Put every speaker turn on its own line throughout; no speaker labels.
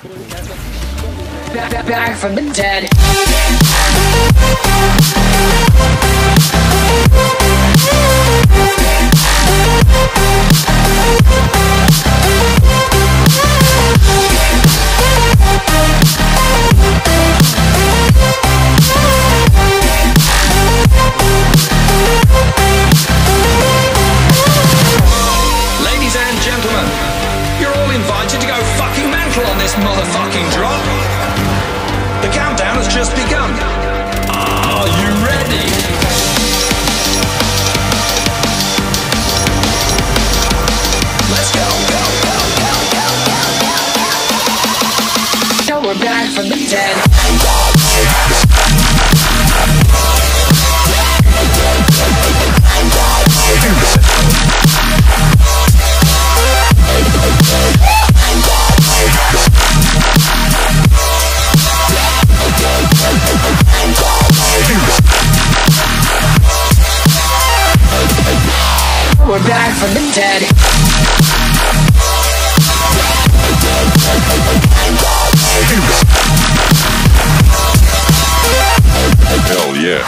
Back from the dead.
Ladies and gentlemen, you're all invited to go fucking mental on this motherfucking drop. The countdown has just begun. Are you ready? Let's go, go, go, go, go, go.
Now we're back from the dead. We're back from the dead.
Hell yeah.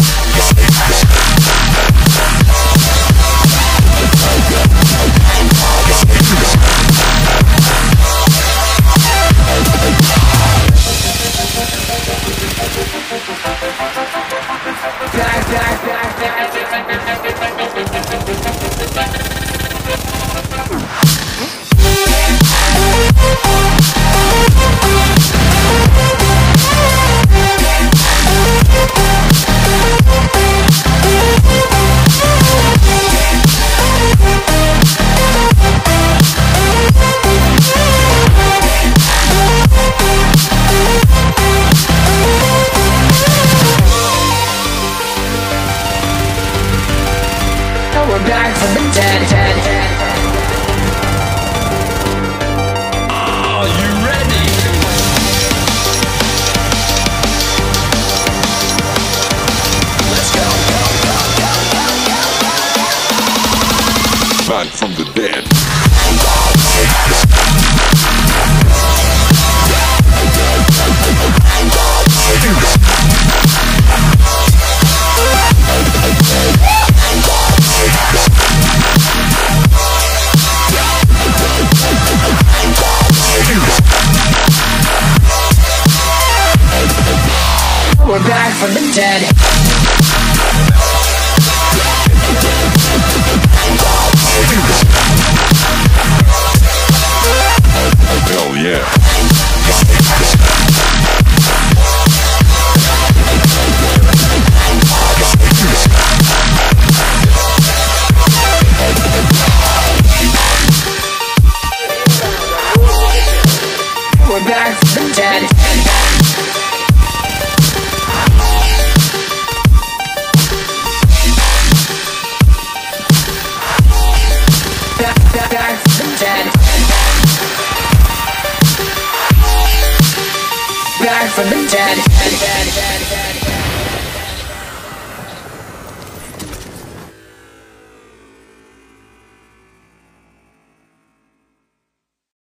We're back from the dead.
Are you ready? Let's go, go, go, go, go, go.
Back from the dead.
We're back from the dead.
Hell yeah.
We're back from the dead. Back from the dead. Back from the dead.